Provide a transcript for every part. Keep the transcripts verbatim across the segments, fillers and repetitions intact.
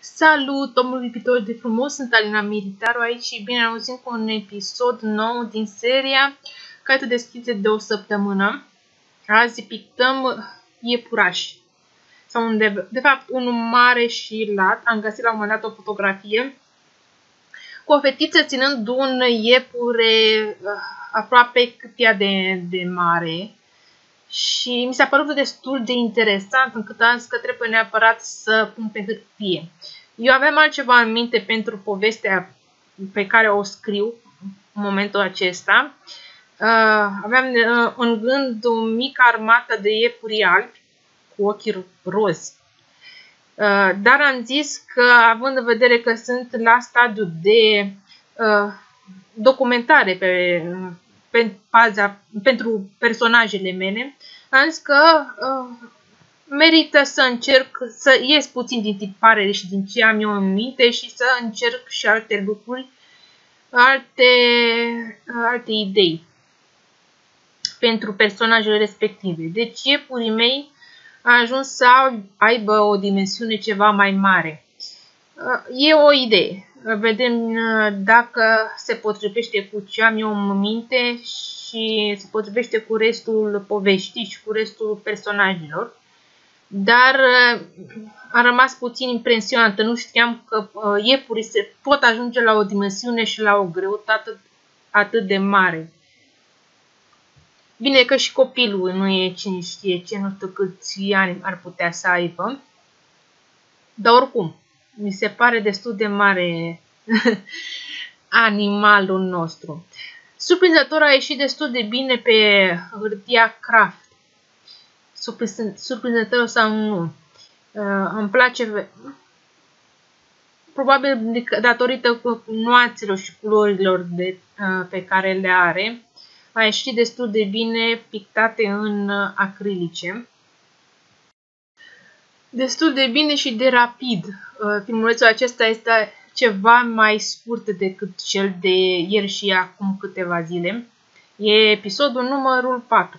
Salut, omul iubitor de frumos, sunt Alina Militaru aici și bine am auzit cu un episod nou din seria Caiete deschise de o săptămână. Azi pictăm iepurași. Sau unde, de fapt, unul mare și lat. Am găsit la un moment dat o fotografie cu o fetiță ținând un iepure aproape cât ea de, de mare. Și mi s-a părut destul de interesant încât am zis că trebuie neapărat să pun pe hârtie. Eu aveam altceva în minte pentru povestea pe care o scriu în momentul acesta. Uh, aveam uh, în gând o mică armată de iepuri albi cu ochii rozi. Uh, dar am zis că, având în vedere că sunt la stadiu de uh, documentare pe, pe paza, pentru personajele mele, am zis că uh, merită să încerc să ies puțin din tipare și din ce am eu în minte și să încerc și alte lucruri, alte, alte idei pentru personajele respective. Deci iepurii mei a ajuns să aibă o dimensiune ceva mai mare. E o idee. Vedem dacă se potrivește cu ce am eu în minte și se potrivește cu restul poveștii și cu restul personajelor. Dar a rămas puțin impresionantă. Nu știam că iepurii se pot ajunge la o dimensiune și la o greutate atât de mare. Bine că și copilul nu e cine știe ce, nu știu câți ani ar putea să aibă. Dar oricum, mi se pare destul de mare animalul nostru. Surprinzător a ieșit destul de bine pe hârtia craft. Surprinzător sau nu. Uh, îmi place, probabil datorită nuanțelor și culorilor de, uh, pe care le are, a ieșit destul de bine pictate în uh, acrilice. Destul de bine și de rapid. Uh, filmulețul acesta este ceva mai scurt decât cel de ieri și acum câteva zile. E episodul numărul patru.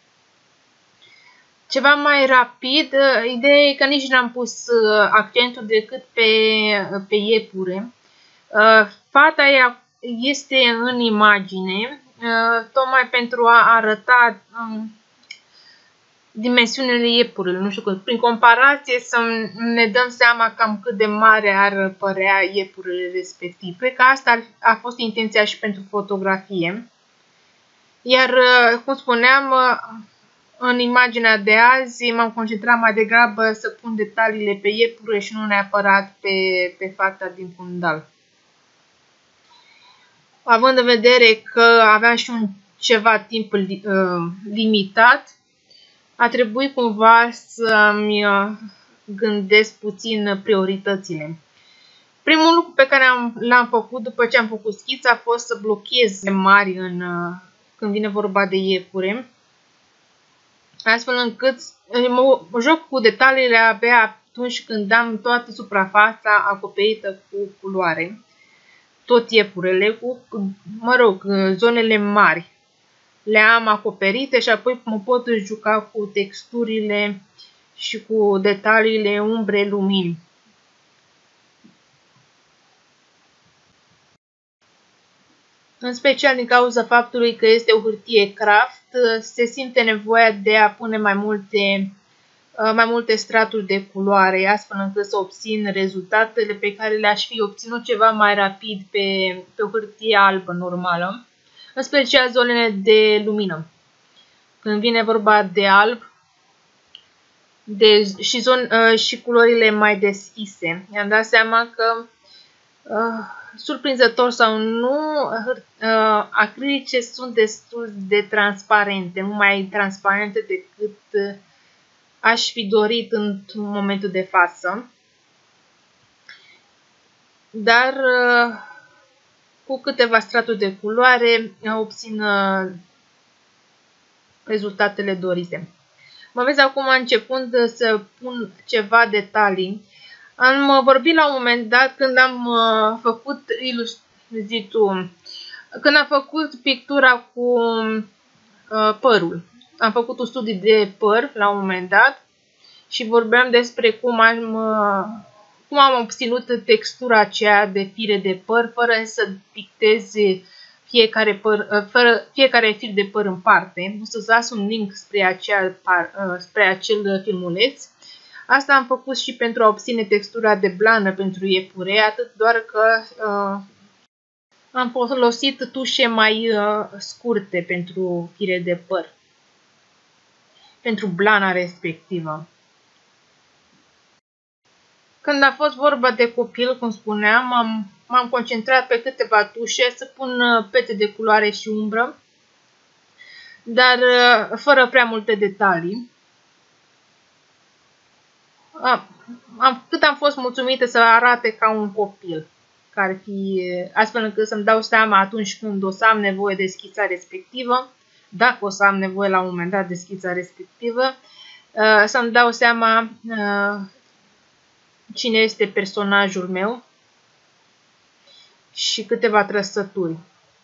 Ceva mai rapid, ideea e că nici n-am pus accentul decât pe, pe iepure. Fata este în imagine, tocmai pentru a arăta dimensiunile iepurilor. Nu știu, prin comparație să ne dăm seama cam cât de mare ar părea iepurile respective. Cred că asta a fost intenția și pentru fotografie. Iar, cum spuneam, în imaginea de azi m-am concentrat mai degrabă să pun detaliile pe iepure și nu neapărat pe, pe fata din fundal. Având în vedere că aveam și un ceva timp uh, limitat, a trebuit cumva să-mi uh, gândesc puțin prioritățile. Primul lucru pe care l-am făcut după ce am făcut schița a fost să blochez mari în, uh, când vine vorba de iepure, astfel încât mă joc cu detaliile abia atunci când am toată suprafața acoperită cu culoare, tot iepurele, cu, mă rog, zonele mari. Le am acoperite și apoi mă pot juca cu texturile și cu detaliile umbre, lumini. În special din cauza faptului că este o hârtie craft, se simte nevoia de a pune mai multe, mai multe straturi de culoare, astfel încât să obțin rezultatele pe care le-aș fi obținut ceva mai rapid pe, pe o hârtie albă normală, în special zonele de lumină. Când vine vorba de alb de, și, zon, și culorile mai deschise, mi-am dat seama că Uh, surprinzător sau nu, uh, acrilice sunt destul de transparente, nu mai transparente decât uh, aș fi dorit în momentul de față. Dar uh, cu câteva straturi de culoare obțin uh, rezultatele dorite. Mă vezi acum începând să pun ceva detalii. Am vorbit la un moment dat când am uh, făcut ilustratul, când am făcut pictura cu uh, părul. Am făcut un studiu de păr la un moment dat și vorbeam despre cum am, uh, cum am obținut textura aceea de fire de păr fără să picteze fiecare, păr, fără fiecare fir de păr în parte. O să-ți las un link spre, acea, spre acel filmuleț. Asta am făcut și pentru a obține textura de blană pentru iepure, atât doar că uh, am folosit tușe mai uh, scurte pentru fire de păr, pentru blana respectivă. Când a fost vorba de copil, cum spuneam, m-am concentrat pe câteva tușe să pun pete de culoare și umbră, dar fără prea multe detalii. Am, cât am fost mulțumită să arate ca un copil, care fi, astfel încât să-mi dau seama atunci când o să am nevoie de schița respectivă, dacă o să am nevoie la un moment dat de schița respectivă, să-mi dau seama cine este personajul meu și câteva trăsături.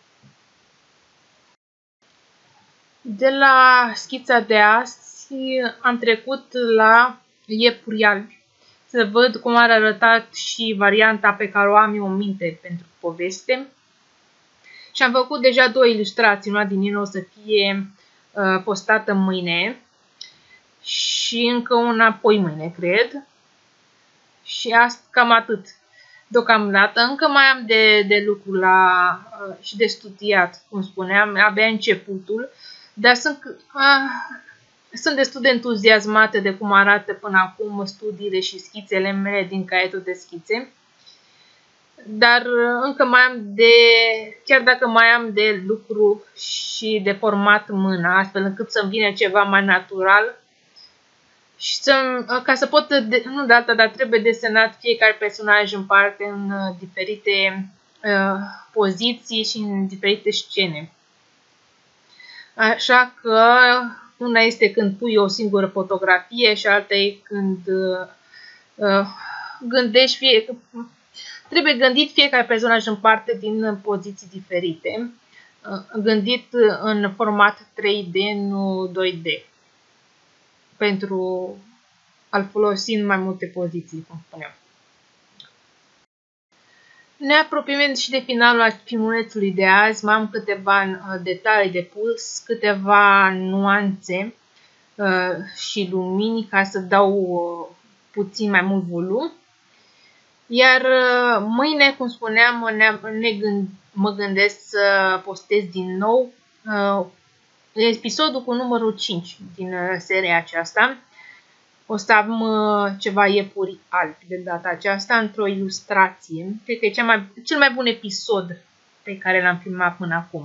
De la schița de azi am trecut la iepuri albi, să văd cum ar arăta și varianta pe care o am eu în minte pentru poveste. Și am făcut deja două ilustrații, una din ele o să fie uh, postată mâine și încă una apoi mâine, cred. Și asta cam atât. Deocamdată încă mai am de, de lucru la, uh, și de studiat, cum spuneam, abia începutul, dar sunt, uh, sunt destul de entuziasmată de cum arată până acum studiile și schițele mele din caietul de schițe. Dar uh, încă mai am de, chiar dacă mai am de lucru și de format mâna, astfel încât să-mi vină ceva mai natural, și să, ca să pot, de, nu de alta, dar trebuie desenat fiecare personaj în parte în uh, diferite uh, poziții și în diferite scene. Așa că una este când pui o singură fotografie și alta e când uh, uh, gândești, fie, trebuie gândit fiecare personaj în parte din poziții diferite, uh, gândit în format trei D, nu doi D. Pentru a-l folosi în mai multe poziții, cum spuneam. Ne apropiem și de finalul filmulețului de azi. Mai am câteva detalii de pus, câteva nuanțe uh, și lumini ca să dau uh, puțin mai mult volum. Iar uh, mâine, cum spuneam, ne, ne gând, mă gândesc să postez din nou uh, episodul cu numărul cinci din seria aceasta. O să am uh, ceva iepuri albi de data aceasta într-o ilustrație. Cred că e cea mai, cel mai bun episod pe care l-am filmat până acum.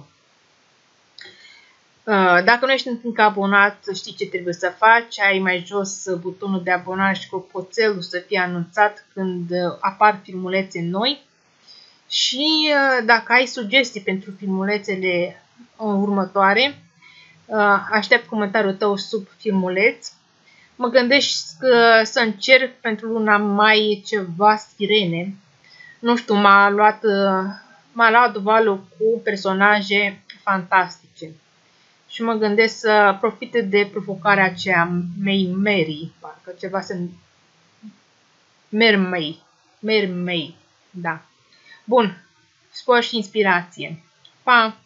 Uh, dacă nu ești încă abonat, știi ce trebuie să faci. Ai mai jos butonul de abonare și clopoțelul să fie anunțat când apar filmulețe noi. Și uh, dacă ai sugestii pentru filmulețele următoare, aștept comentariul tău sub filmuleț. Mă gândesc că să încerc pentru luna mai ceva sirene. Nu știu, m-a luat, m-a luat valul cu personaje fantastice. Și mă gândesc să profite de provocarea aceea, May Mary, parcă ceva să... Mermaid, Mermaid, da. Bun, spor și inspirație. Pa!